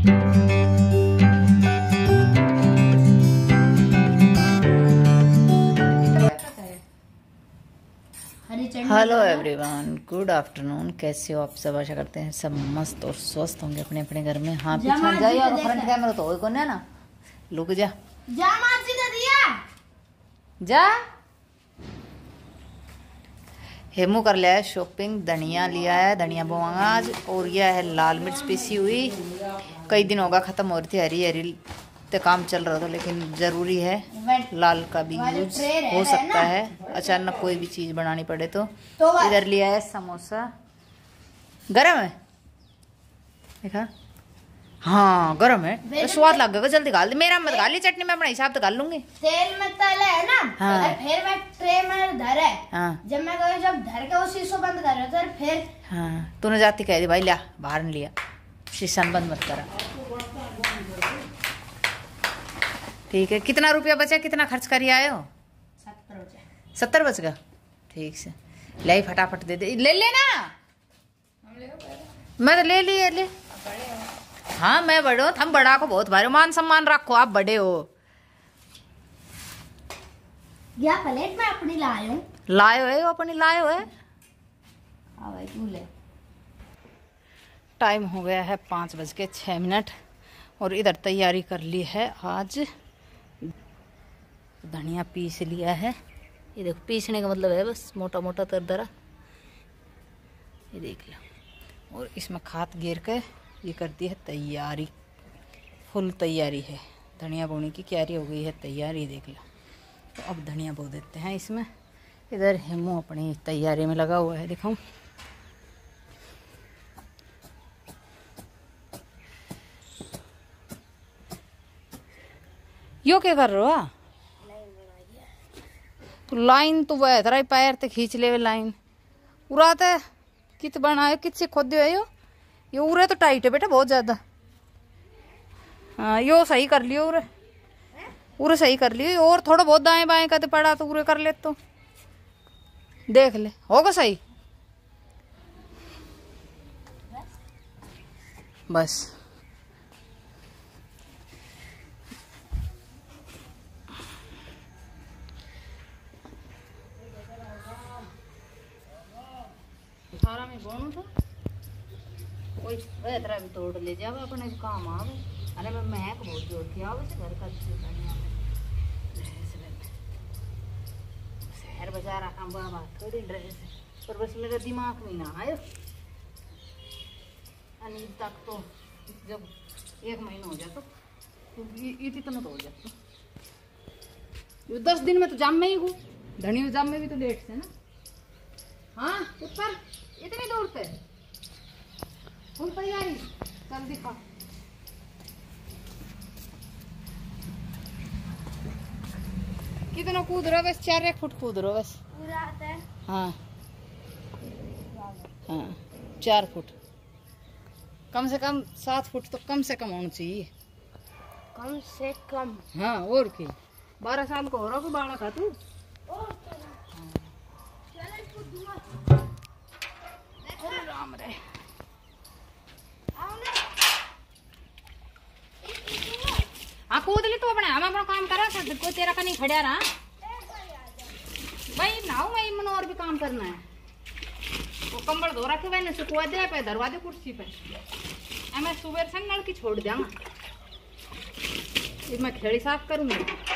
Hello everyone, good afternoon. कैसे हो आप सब? आशा करते हैं सब मस्त और स्वस्थ होंगे अपने अपने घर में। हाँ, पीछे जाइए और फ्रंट कैमरा तो कोई है ना। लुक जा जा। हेमू कर लिया है शॉपिंग, धनिया लिया है, धनिया बोआंगा आज। और यह है लाल मिर्च पिसी हुई, कई दिन होगा खत्म हो रही थी। हरी हरी तो काम चल रहा था, लेकिन ज़रूरी है लाल का भी यूज हो सकता है अचानक कोई भी चीज़ बनानी पड़े तो। इधर लिया है समोसा, गरम है देखा। हाँ गरम है, स्वाद लगेगा। जल्दी गाल दे, मेरा मत गाली, चटनी मैं अपने हिसाब से गाल लूंगी। तेल में तले है ना। हाँ। फिर मैं ट्रे में धरे। हाँ। जब मैं कहूँ जब धर के वो शीशो बंद कर रहे तो फिर। हाँ, तूने जाती कह दी भाई लिया, बाहर नहीं लिया, शीशा बंद मत करा। ठीक है, कितना रुपया बचा, कितना खर्च करिए आए हो? 70 बच गया। ठीक से ले, फटाफट दे दे, ले लेना। मैं तो ले ली, ले। हाँ मैं बड़े हो, हम बड़ा को बहुत भारी मान सम्मान रखो, आप बड़े हो। या प्लेट में अपनी लाए हो, अपनी लाए हो। हाँ भाई तू ले। टाइम हो गया है 5:06 और इधर तैयारी कर ली है। आज धनिया पीस लिया है, ये देखो, पीसने का मतलब है बस मोटा मोटा दरदरा, ये देख लो। और इसमें खाद गिर के ये कर दी है तैयारी, फुल तैयारी है। धनिया बोने की क्यारी हो गई है तैयार, ये देख लो। तो अब धनिया बो देते हैं इसमें। इधर हेमू अपनी तैयारी में लगा हुआ है, दिखाऊं। यो क्या कर रहे हो? तो लाइन तो वह तेरा पैर ते खींच ले लाइन उड़ाते कित बनाए, कित से खोद दियो यो उरे तो टाइट है बेटा बहुत ज्यादा। हाँ यो सही कर लियो, उरे सही कर लियो। और थोड़ा बहुत दाएं बाएं का तो पड़ा तो उरे कर ले, तो देख ले होगा सही बस। थारा में बोनू था कोई तरह भी तोड़ ले जावे अपने काम आवे। अरे मैं महक बहुत जोर की आवे से घर का शहर बाजार काम बाबा थोड़ी ड्रेस पर बस मेरे दिमाग में ना आयो। अनिल तक तो जब 1 महीना हो जाता तो इतना तो हो जाता। 10 दिन में तो जाम में ही हूँ, धनिया जाम में भी तो लेट से ना। हाँ ऊपर इतनी दूर से फुल तैयारी, चल दिखा। कितना कूद रहा बस? 4 फुट कूद रहा बस पूरा आता है। हाँ हाँ 4 फुट, कम से कम 7 फुट तो कम से कम होना चाहिए, कम से कम। हाँ और क्या, 12 साल का हो रहा को बाड़ा था तू। राम रे हाँ कूद ली तो अपने, हम अपना काम करा सकते, कोई तेरा का नहीं खड़ा रहा भाई। नाऊ मैं मन और भी काम करना है। वो कंबल धो रखे मैंने सुखवा दिया पे, धरवा दे कुर्सी पे। मैं सुबह से नल की छोड़ दूंगा, मैं खेड़ी साफ करूंगी।